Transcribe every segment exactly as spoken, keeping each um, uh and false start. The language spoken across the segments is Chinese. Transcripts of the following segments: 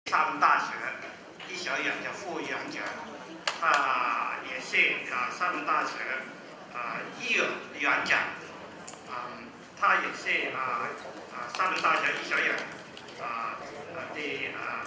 厦门大学医学院的副院长，他也是啊厦门大学啊医院院长，嗯，他也是啊啊厦门大学医学院啊的啊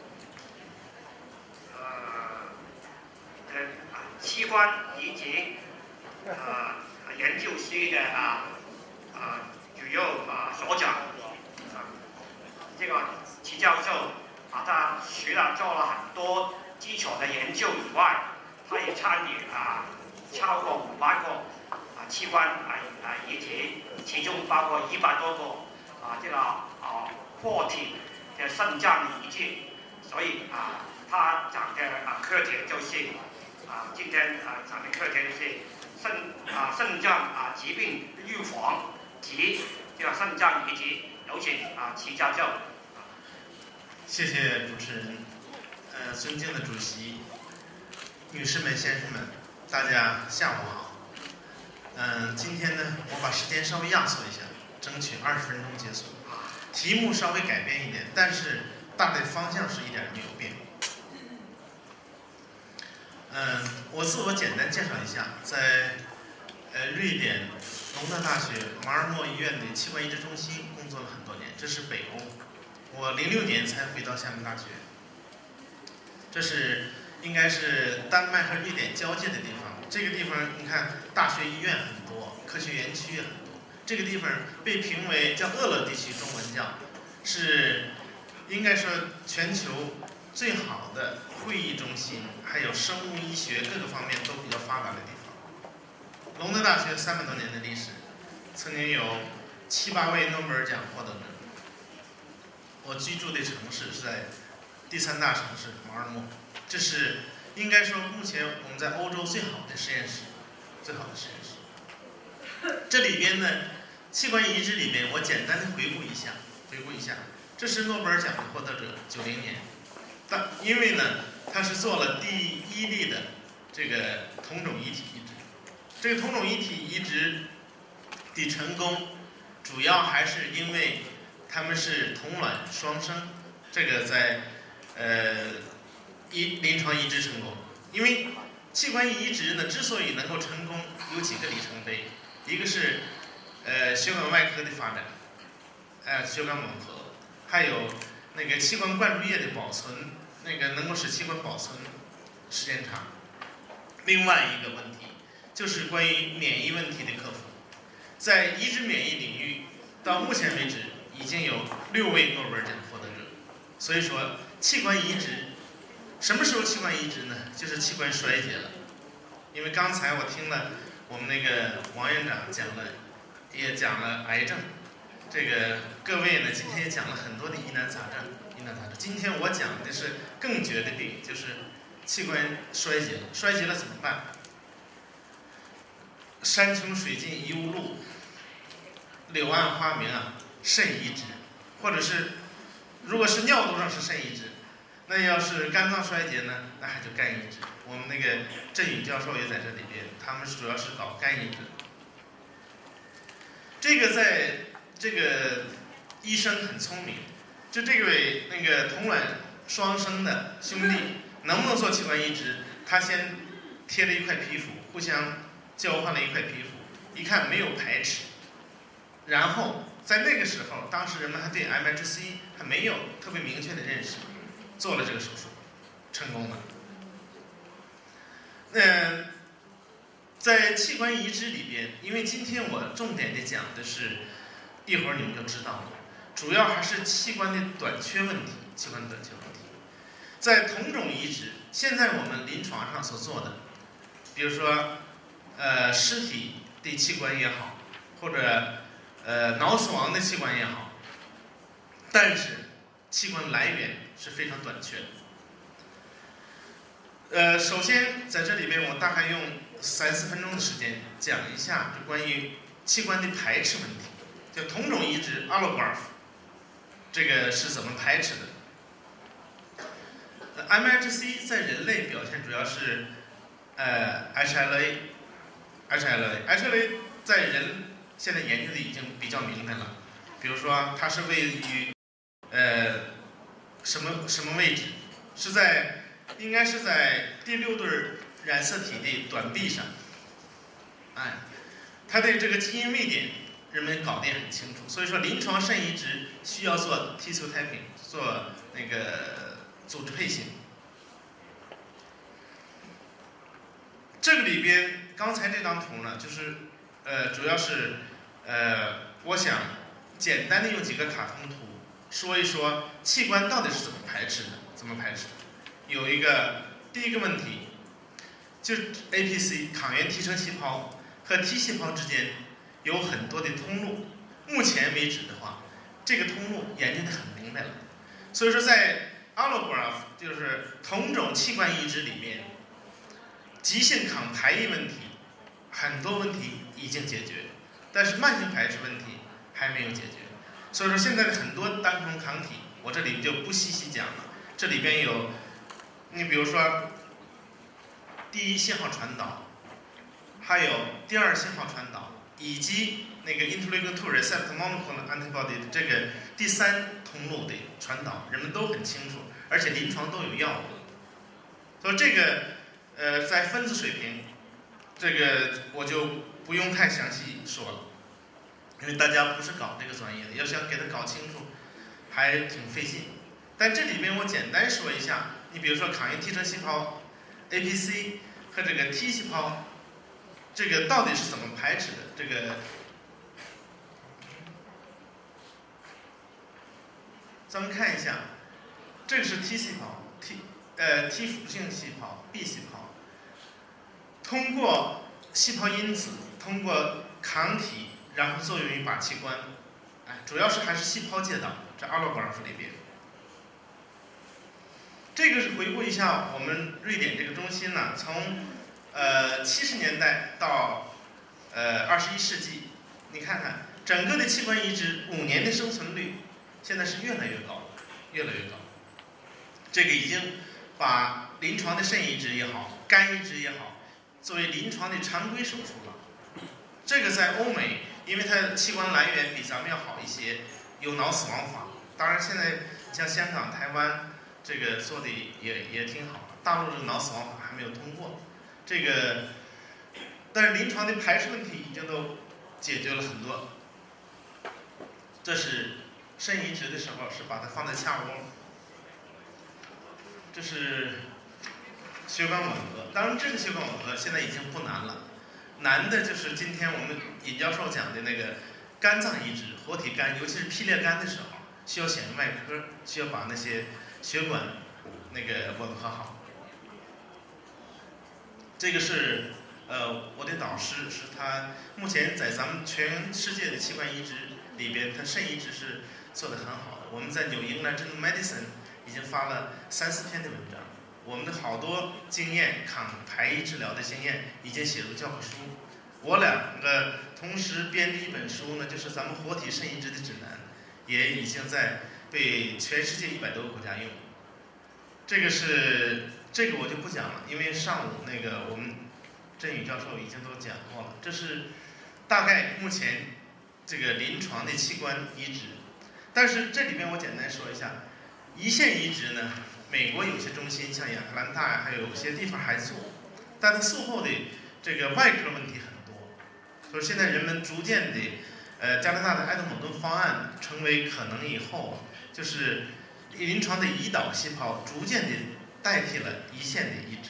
呃的器官移植啊研究室的啊啊主要啊所长啊，这个齐教授。 啊，他除了做了很多基础的研究以外，他也参与啊超过五百个啊器官啊啊移植，其中包括一百多个啊这个啊活体的肾脏移植，所以啊他讲的啊课题就是啊今天啊讲的课题就是肾啊肾脏啊疾病预防及这个肾脏移植，有请啊齐教授。 谢谢主持人，呃，尊敬的主席，女士们、先生们，大家下午好。嗯、呃，今天呢，我把时间稍微压缩一下，争取二十分钟结束。题目稍微改变一点，但是大概方向是一点没有变。嗯、呃，我自我简单介绍一下，在呃瑞典隆德大学马尔默医院的器官移植中心工作了很多年，这是北欧。 我零六年才回到厦门大学，这是应该是丹麦和瑞典交界的地方。这个地方你看，大学医院很多，科学园区也很多。这个地方被评为叫俄勒地区，中文叫，是应该说全球最好的会议中心，还有生物医学各个方面都比较发达的地方。隆德大学三百多年的历史，曾经有七八位诺贝尔奖获得者。 我居住的城市是在第三大城市马尔默，这是应该说目前我们在欧洲最好的实验室，最好的实验室。这里边呢，器官移植里边，我简单的回顾一下，回顾一下，这是诺贝尔奖的获得者，九零年，但因为呢，他是做了第一例的这个同种异体移植，这个同种异体移植的成功，主要还是因为。 他们是同卵双生，这个在呃医临床移植成功。因为器官移植呢，之所以能够成功，有几个里程碑，一个是呃血管外科的发展，呃血管吻合，还有那个器官灌注液的保存，那个能够使器官保存时间长。另外一个问题就是关于免疫问题的克服，在移植免疫领域，到目前为止。 已经有六位诺贝尔奖获得者，所以说器官移植，什么时候器官移植呢？就是器官衰竭了。因为刚才我听了我们那个王院长讲了，也讲了癌症，这个各位呢今天也讲了很多的疑难杂症，疑难杂症。今天我讲的是更绝的病，就是器官衰竭了，衰竭了怎么办？山穷水尽疑无路，柳暗花明啊。 肾移植，或者是如果是尿道上是肾移植，那要是肝脏衰竭呢，那还就肝移植。我们那个郑宇教授也在这里边，他们主要是搞肝移植。这个在这个医生很聪明，就这位那个同卵双生的兄弟能不能做器官移植？他先贴了一块皮肤，互相交换了一块皮肤，一看没有排斥，然后。 在那个时候，当时人们还对 M H C 还没有特别明确的认识，做了这个手术，成功了。那在器官移植里边，因为今天我重点的讲的是，一会儿你们就知道了，主要还是器官的短缺问题，器官短缺问题。在同种移植，现在我们临床上所做的，比如说，呃，尸体的器官也好，或者。 呃，脑死亡的器官也好，但是器官来源是非常短缺的。呃，首先在这里边，我大概用三四分钟的时间讲一下就关于器官的排斥问题，就同种移植 allograft 这个是怎么排斥的。呃、M H C 在人类表现主要是呃 H L A，H L A，H L A 在人。 现在研究的已经比较明白了，比如说它是位于呃什么什么位置？是在应该是在第六对染色体的短臂上。哎，它的这个基因位点人们搞得也很清楚。所以说，临床肾移植需要做 tissue typing， 做那个组织配型。这个里边，刚才这张图呢，就是呃，主要是呃，我想简单的用几个卡通图说一说器官到底是怎么排斥的，怎么排斥的。有一个第一个问题，就是 A P C 抗原提成细胞和 T 细胞之间有很多的通路。目前为止的话，这个通路研究的很明白了。所以说，在 allograft 就是同种器官移植里面，急性抗排异问题很多问题已经解决，但是慢性排斥问题还没有解决。所以说，现在的很多单重抗体，我这里就不细细讲了。这里边有，你比如说第一信号传导，还有第二信号传导，以及那个 interleukin two receptor monoclonal antibody 的这个第三通路的传导，人们都很清楚，而且临床都有药物。所以这个呃，在分子水平，这个我就不用太详细说了，因为大家不是搞这个专业的，要想给它搞清楚，还挺费劲。但这里面我简单说一下，你比如说抗原提成细胞 A P C 和这个 T 细胞，这个到底是怎么排斥的？这个，咱们看一下，这个是 T 细胞 ，T 呃 T 辅助性细胞 B 细胞，通过细胞因子，通过抗体，然后作用于靶器官，哎，主要是还是细胞介导，这 allograft 里边。这个是回顾一下我们瑞典这个中心呢，从呃七十年代到呃二十一世纪，你看看整个的器官移植五年的生存率，现在是越来越高，越来越高。这个已经把临床的肾移植也好，肝移植也好，作为临床的常规手术了。这个在欧美，因为它器官来源比咱们要好一些，有脑死亡法。当然现在像香港、台湾。这个做的也也挺好，大陆这个脑死亡法还没有通过，这个，但是临床的排斥问题已经都解决了很多。这是肾移植的时候是把它放在腋窝，这是血管吻合，当然这个血管吻合现在已经不难了，难的就是今天我们尹教授讲的那个肝脏移植，活体肝，尤其是劈裂肝的时候，需要显微外科，需要把那些血管那个吻合好。这个是呃我的导师，是他目前在咱们全世界的器官移植里边，他肾移植是做得很好的。我们在纽英格兰 Journal Medicine 已经发了三四篇的文章，我们的好多经验，抗排异治疗的经验已经写入教科书。我两个同时编的一本书呢，就是咱们活体肾移植的指南，也已经在被全世界一百多个国家用。这个是这个我就不讲了，因为上午那个我们振宇教授已经都讲过了。这是大概目前这个临床的器官移植，但是这里边我简单说一下，胰腺移植呢，美国有些中心像亚特兰大呀，还有些地方还做，但它术后的这个外科问题很多，所以现在人们逐渐的。呃，加拿大的埃德蒙顿方案成为可能以后，就是临床的胰岛细胞逐渐的代替了胰腺的移植。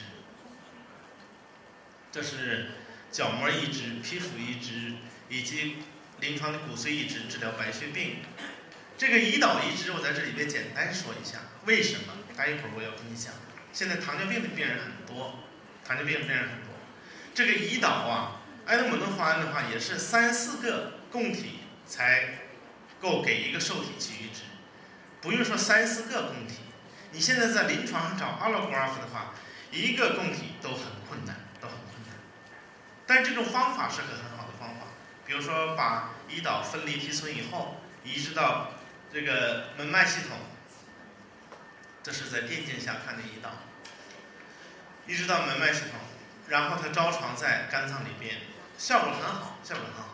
这是角膜移植、皮肤移植以及临床的骨髓移植治疗白血病。这个胰岛移植我在这里边简单说一下，为什么？待一会儿我要跟你讲。现在糖尿病的病人很多，糖尿病的病人很多。这个胰岛啊，埃德蒙顿方案的话也是三四个供体才够给一个受体去移植，不用说三四个供体。你现在在临床上找 allograft 的话，一个供体都很困难，都很困难。但是这种方法是个很好的方法，比如说把胰岛分离提纯以后，移植到这个门脉系统，这是在电镜下看的胰岛，移植到门脉系统，然后它着床在肝脏里边，效果很好，效果很好。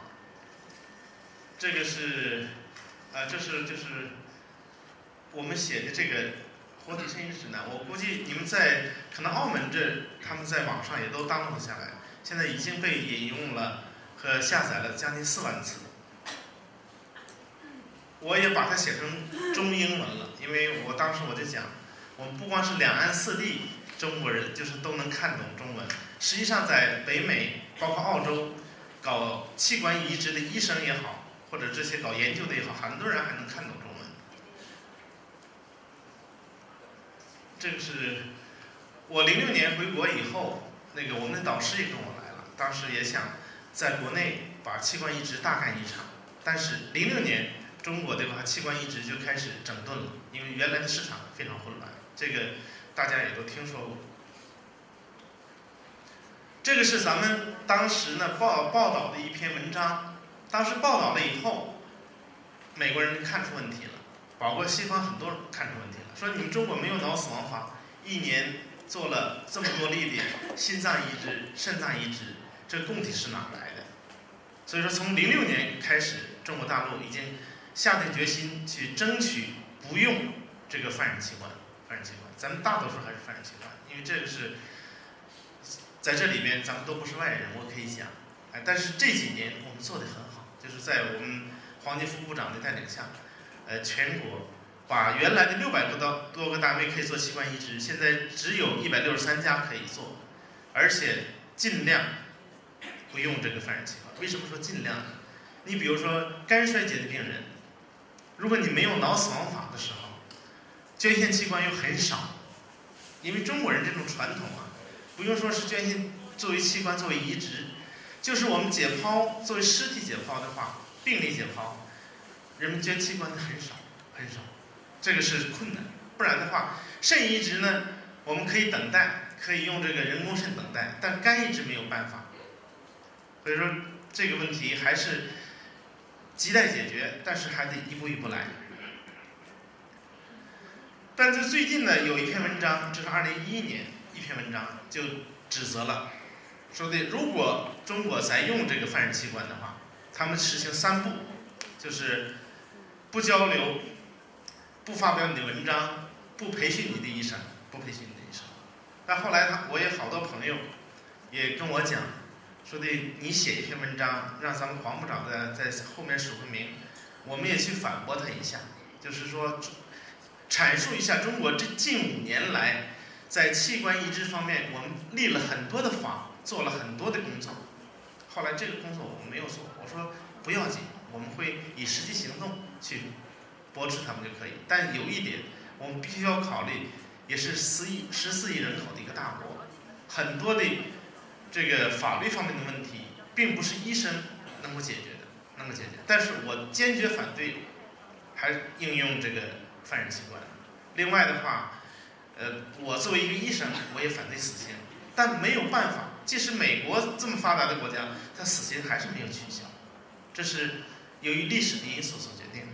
这个是，呃，这是就是我们写的这个活体肾移植指南，我估计你们在可能澳门这他们在网上也都 download 下来，现在已经被引用了和下载了将近四万次。我也把它写成中英文了，因为我当时我就讲，我们不光是两岸四地中国人，就是都能看懂中文。实际上在北美，包括澳洲，搞器官移植的医生也好，或者这些搞研究的也好，很多人还能看懂中文。这个是我零六年回国以后，那个我们的导师也跟我来了，当时也想在国内把器官移植大干一场，但是零六年中国对吧，器官移植就开始整顿了，因为原来的市场非常混乱，这个大家也都听说过。这个是咱们当时呢报报道的一篇文章，当时报道了以后，美国人看出问题了，包括西方很多人看出问题了，说你们中国没有脑死亡法，一年做了这么多例的心脏移植、肾脏移植，这供体是哪来的？所以说从零六年开始，中国大陆已经下定决心去争取不用这个泛人器官，泛人器官，咱们大多数还是泛人器官，因为这个是在这里边咱们都不是外人，我可以讲，哎，但是这几年我们做得很好，就是在我们黄金副部长的带领下，呃，全国把原来的六百多到多个单位可以做器官移植，现在只有一百六十三家可以做，而且尽量不用这个泛人器官。为什么说尽量呢？你比如说肝衰竭的病人，如果你没有脑死亡法的时候，捐献器官又很少，因为中国人这种传统啊，不用说是捐献作为器官作为移植，就是我们解剖作为尸体解剖的话，病理解剖，人们捐器官的很少很少，这个是困难。不然的话，肾移植呢，我们可以等待，可以用这个人工肾等待，但肝移植没有办法。所以说这个问题还是亟待解决，但是还得一步一步来。但是最近呢，有一篇文章，这是二零一一年一篇文章，就指责了，说的如果中国再用这个泛人器官的话，他们实行三不，就是不交流、不发表你的文章、不培训你的医生、不培训你的医生。但后来他，我也好多朋友也跟我讲，说的你写一篇文章，让咱们黄部长在在后面署个名，我们也去反驳他一下，就是说阐述一下中国这近五年来在器官移植方面，我们立了很多的法，做了很多的工作。后来这个工作我们没有做，我说不要紧，我们会以实际行动去驳斥他们就可以。但有一点，我们必须要考虑，也是四亿十四亿人口的一个大国，很多的这个法律方面的问题，并不是医生能够解决的，能够解决。但是我坚决反对，还应用这个泛人器官。另外的话，呃，我作为一个医生，我也反对死刑，但没有办法，即使美国这么发达的国家，它死刑还是没有取消，这是由于历史的因素所决定的。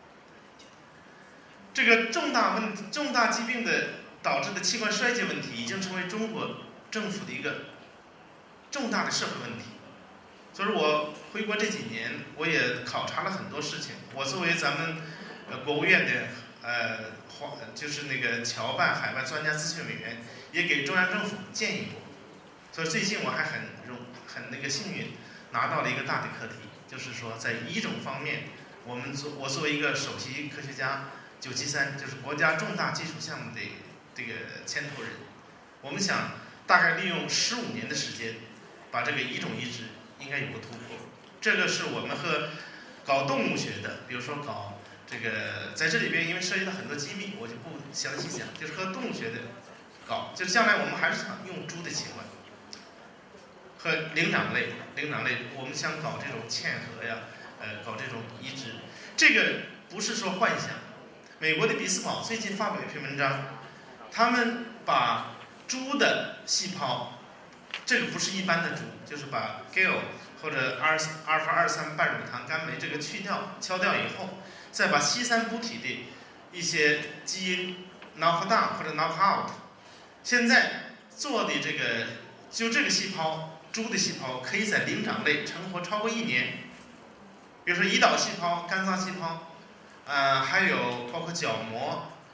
这个重大问题、重大疾病的导致的器官衰竭问题，已经成为中国政府的一个重大的社会问题。所以我回国这几年，我也考察了很多事情。我作为咱们呃国务院的呃黄就是那个侨办海外专家咨询委员，也给中央政府建议过。所以最近我还很荣很那个幸运，拿到了一个大的课题，就是说在移种方面，我们做我作为一个首席科学家，九七三就是国家重大基础项目的这个牵头人，我们想大概利用十五年的时间，把这个移种移植应该有个突破。这个是我们和搞动物学的，比如说搞这个，在这里边因为涉及到很多机密，我就不详细讲，就是和动物学的搞，就将来我们还是想用猪的器官和灵长类，灵长类我们想搞这种嵌合呀，呃，搞这种移植，这个不是说幻想。美国的比斯堡最近发表一篇文章，他们把猪的细胞，这个不是一般的猪，就是把 G A L 或者阿尔阿尔法二三半乳糖苷酶这个去掉、敲掉以后，再把西三补体的一些基因 knock down 或者 knock out， 现在做的这个就这个细胞，猪的细胞可以在灵长类存活超过一年，比如说胰岛细胞、肝脏细胞，呃，还有包括角膜，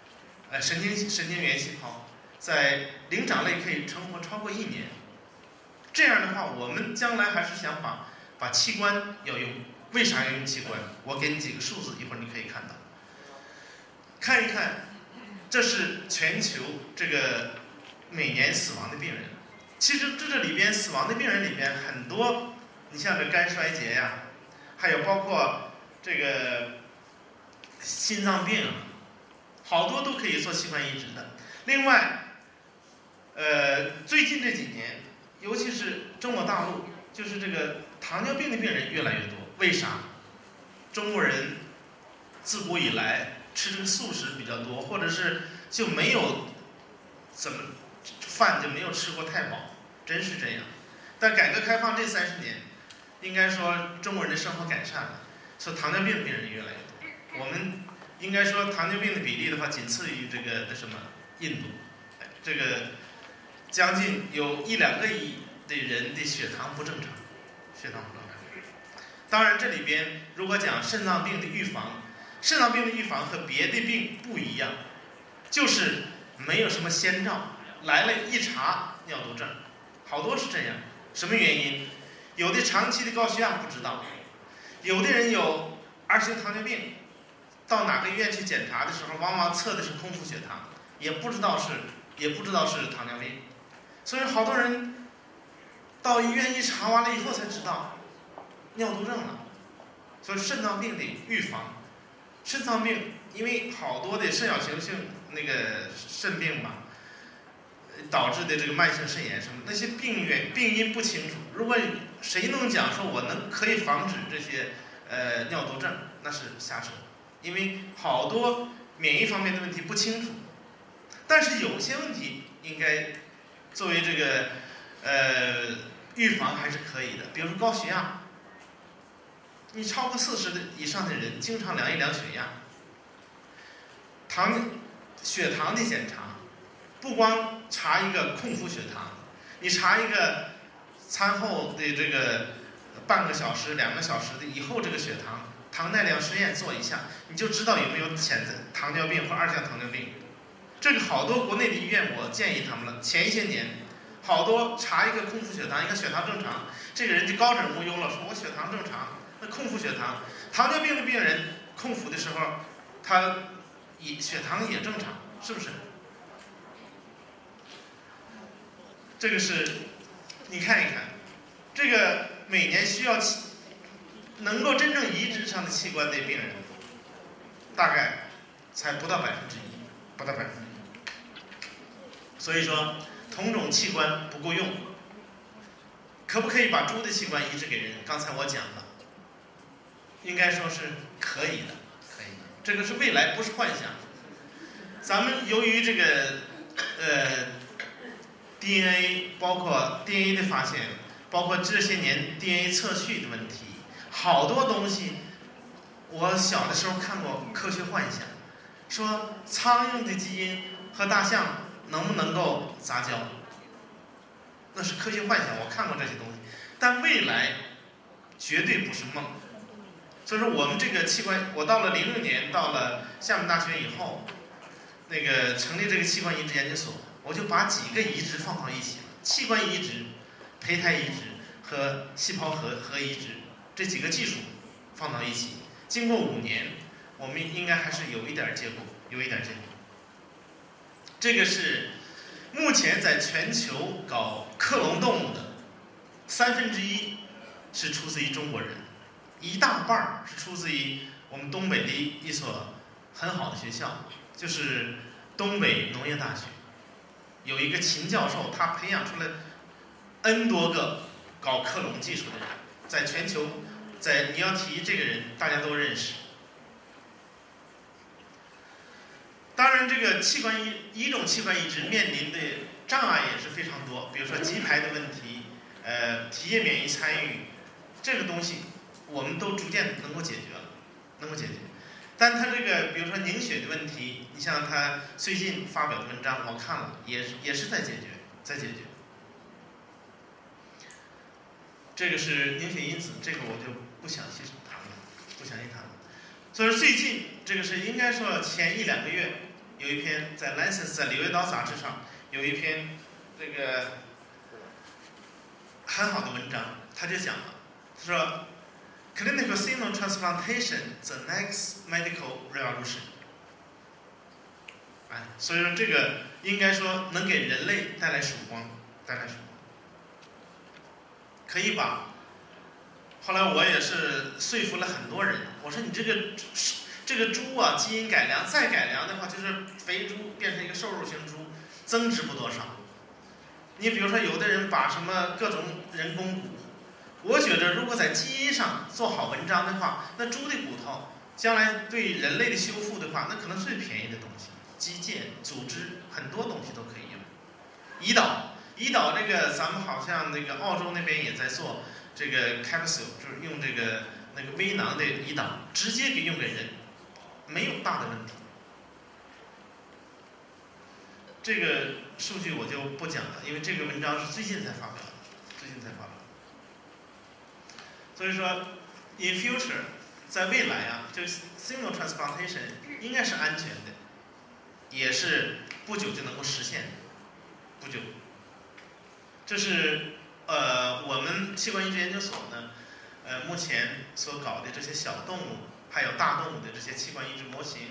呃神经神经元细胞，在灵长类可以存活超过一年。这样的话，我们将来还是想把把器官要用，为啥要用器官？我给你几个数字，一会儿你可以看到。看一看，这是全球这个每年死亡的病人。其实这这里边死亡的病人里边很多，你像这肝衰竭呀，还有包括这个心脏病，好多都可以做器官移植的。另外，呃，最近这几年，尤其是中国大陆，就是这个糖尿病的病人越来越多。为啥？中国人自古以来吃这个素食比较多，或者是就没有怎么饭就没有吃过太饱，真是这样。但改革开放这三十年，应该说中国人的生活改善了，所以糖尿病的病人越来越多。我们应该说糖尿病的比例的话，仅次于这个那什么印度，这个将近有一两个亿的人的血糖不正常，血糖不正常。当然，这里边如果讲肾脏病的预防，肾脏病的预防和别的病不一样，就是没有什么先兆，来了一查尿毒症，好多是这样。什么原因？有的长期的高血压不知道，有的人有二型糖尿病，到哪个医院去检查的时候，往往测的是空腹血糖，也不知道是也不知道是糖尿病。所以好多人到医院一查完了以后才知道尿毒症了。所以肾脏病的预防，肾脏病因为好多的肾小球性那个肾病吧，导致的这个慢性肾炎什么，那些病源病因不清楚。如果谁能讲说我能可以防止这些呃尿毒症，那是瞎扯，因为好多免疫方面的问题不清楚。但是有些问题应该作为这个呃预防还是可以的，比如说高血压，你超过四十的以上的人，经常量一量血压，糖血糖的检查，不光查一个空腹血糖，你查一个餐后的这个半个小时、两个小时的以后这个血糖糖耐量实验做一下，你就知道有没有潜在糖尿病或二型糖尿病。这个好多国内的医院，我建议他们了。前一些年，好多查一个空腹血糖，一个血糖正常，这个人就高枕无忧了，说我血糖正常。那空腹血糖，糖尿病的病人空腹的时候，他也血糖也正常，是不是？这个是，你看一看，这个每年需要能够真正移植上的器官的病人，大概才不到百分之一，不到百分之一。所以说，同种器官不够用，可不可以把猪的器官移植给人？刚才我讲了，应该说是可以的，可以的。这个是未来，不是幻想。咱们由于这个呃 D N A， 包括 D N A 的发现，包括这些年 D N A 测序的问题，好多东西，我小的时候看过科学幻想，说苍蝇的基因和大象能不能够杂交？那是科学幻想，我看过这些东西，但未来绝对不是梦。所以说，我们这个器官，我到了零六年，到了厦门大学以后，那个成立这个器官移植研究所，我就把几个移植放到一起了：器官移植、胚胎移植和细胞核核移植这几个技术放到一起。经过五年，我们应该还是有一点结果，有一点结果。这个是目前在全球搞克隆动物的三分之一是出自于中国人，一大半儿是出自于我们东北的一所很好的学校，就是东北农业大学，有一个秦教授，他培养出了 N 多个搞克隆技术的人，在全球，在你要提这个人，大家都认识。当然，这个器官移一种器官移植面临的障碍也是非常多，比如说鸡排的问题，呃，体液免疫参与，这个东西我们都逐渐能够解决了，能够解决。但他这个，比如说凝血的问题，你像他最近发表的文章，我看了，也是也是在解决，在解决。这个是凝血因子，这个我就不详细谈了，不详细谈了。所以说最近这个是应该说前一两个月， 有一篇在《Lancet》在《柳叶刀》杂志上有一篇这个很好的文章，他就讲了，他说 Clinical xenotransplantation the next medical revolution。哎，所以说这个应该说能给人类带来曙光，带来曙光，可以把。后来我也是说服了很多人，我说你这个这个猪啊，基因改良再改良的话，就是肥猪变成一个瘦肉型猪，增值不多少。你比如说有的人把什么各种人工骨，我觉得如果在基因上做好文章的话，那猪的骨头将来对人类的修复的话，那可能最便宜的东西，肌腱、组织很多东西都可以用。胰岛，胰岛这个咱们好像那个澳洲那边也在做这个 capsule， 就是用这个那个微囊的胰岛直接给用给人，没有大的问题。这个数据我就不讲了，因为这个文章是最近才发表的，最近才发表的。所以说 ，in future， 在未来啊，这个 xenotransplantation 应该是安全的，也是不久就能够实现的，不久。这是呃我们器官移植研究所呢，呃目前所搞的这些小动物还有大动物的这些器官移植模型，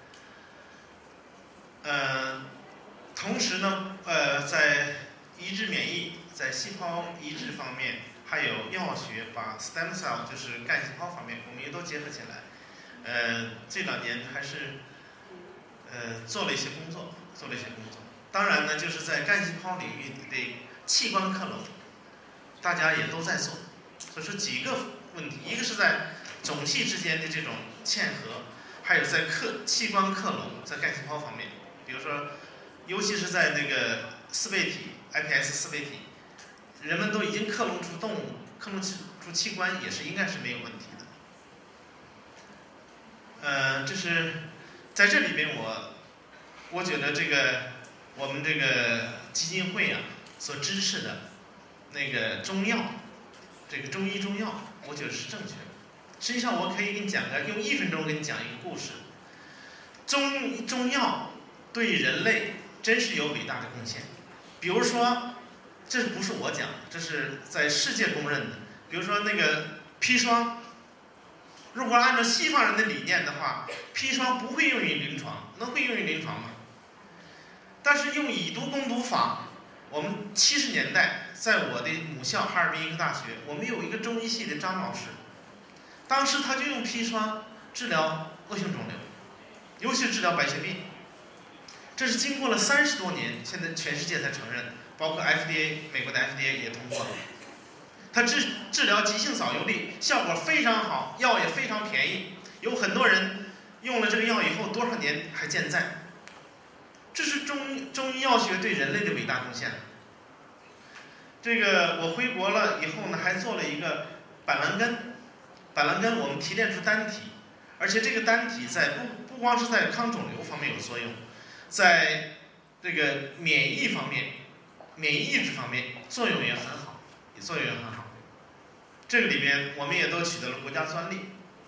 呃。同时呢，呃，在移植免疫、在细胞移植方面，还有药学，把 stem cell 就是干细胞方面，我们也都结合起来。呃，这两年还是呃做了一些工作，做了一些工作。当然呢，就是在干细胞领域的器官克隆，大家也都在做。所以说几个问题，一个是在种系之间的这种嵌合，还有在克器官克隆，在干细胞方面，比如说。尤其是在那个四倍体 I P S 四倍体，人们都已经克隆出动物，克隆出器官也是应该是没有问题的。呃，这是在这里边我，我觉得这个我们这个基金会啊所支持的那个中药，这个中医中药，我觉得是正确的。实际上，我可以给你讲个，用一分钟给你讲一个故事。中中药对人类。真是有伟大的贡献，比如说，这不是我讲的，这是在世界公认的。比如说那个砒霜，如果按照西方人的理念的话，砒霜不会用于临床，能会用于临床吗？但是用以毒攻毒法，我们七十年代在我的母校哈尔滨医科大学，我们有一个中医系的张老师，当时他就用砒霜治疗恶性肿瘤，尤其是治疗白血病。这是经过了三十多年，现在全世界才承认，包括 F D A， 美国的 F D A 也通过了。它治治疗急性早游粒效果非常好，药也非常便宜，有很多人用了这个药以后多少年还健在。这是中中医药学对人类的伟大贡献。这个我回国了以后呢，还做了一个板蓝根，板蓝根我们提炼出单体，而且这个单体在不不光是在抗肿瘤方面有作用。在这个免疫方面、免疫抑制方面作用也很好，也作用也很好。这个里边我们也都取得了国家专利。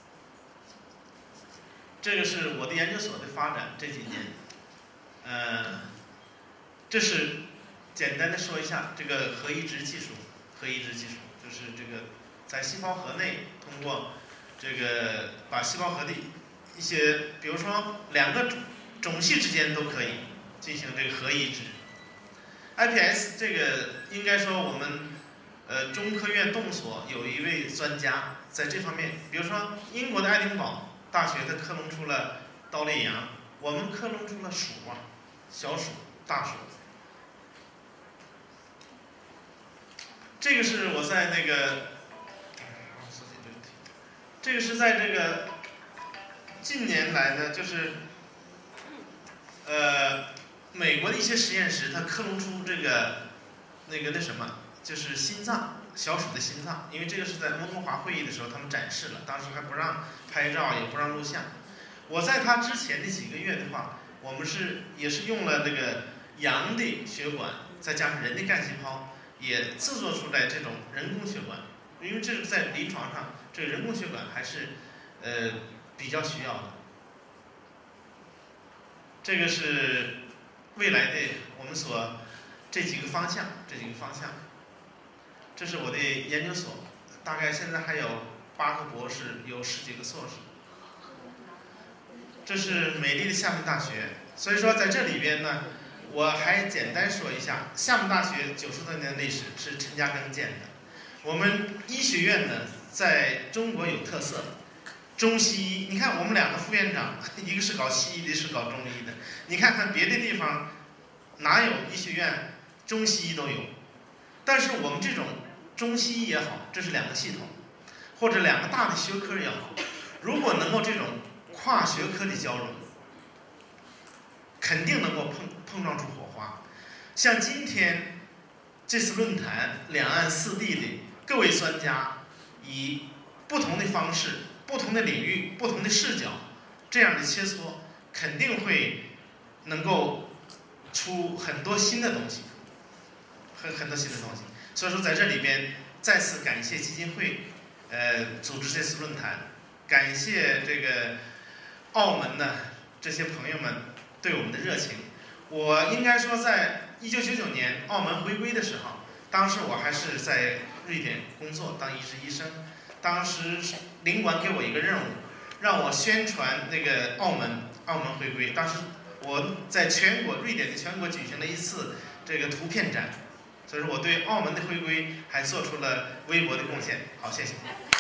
这个是我的研究所的发展这几年，呃，这是简单的说一下这个核移植技术。核移植技术就是这个在细胞核内通过这个把细胞核的一些，比如说两个种系之间都可以进行这个核移植。I P S 这个应该说我们呃中科院动所有一位专家在这方面，比如说英国的爱丁堡大学，它克隆出了刀类羊，我们克隆出了鼠啊，小鼠、大鼠。这个是我在那个，这个是在这个近年来呢，就是。呃，美国的一些实验室，它克隆出这个那个那什么，就是心脏，小鼠的心脏。因为这个是在温哥华会议的时候他们展示了，当时还不让拍照，也不让录像。我在它之前的几个月的话，我们是也是用了那个羊的血管，再加上人的干细胞，也制作出来这种人工血管。因为这个在临床上，这个人工血管还是呃比较需要的。 这个是未来的我们所这几个方向，这几个方向。这是我的研究所，大概现在还有八个博士，有十几个硕士。这是美丽的厦门大学，所以说在这里边呢，我还简单说一下，厦门大学九十多年的历史是陈嘉庚建的。我们医学院呢，在中国有特色，中西医。你看我们两个副院长，一个是搞西医的，一个是搞中医的。你看看别的地方，哪有医学院中西医都有？但是我们这种中西医也好，这是两个系统，或者两个大的学科也好，如果能够这种跨学科的交融，肯定能够碰碰撞出火花。像今天这次论坛，两岸四地的各位专家以不同的方式、不同的领域、不同的视角，这样的切磋，肯定会能够出很多新的东西，很很多新的东西。所以说，在这里边再次感谢基金会，呃，组织这次论坛，感谢这个澳门的这些朋友们对我们的热情。我应该说，在一九九九年澳门回归的时候，当时我还是在瑞典工作当医师医生。当时领馆给我一个任务，让我宣传那个澳门澳门回归。当时我在全国瑞典的全国举行了一次这个图片展，所以说我对澳门的回归还做出了微薄的贡献。好，谢谢。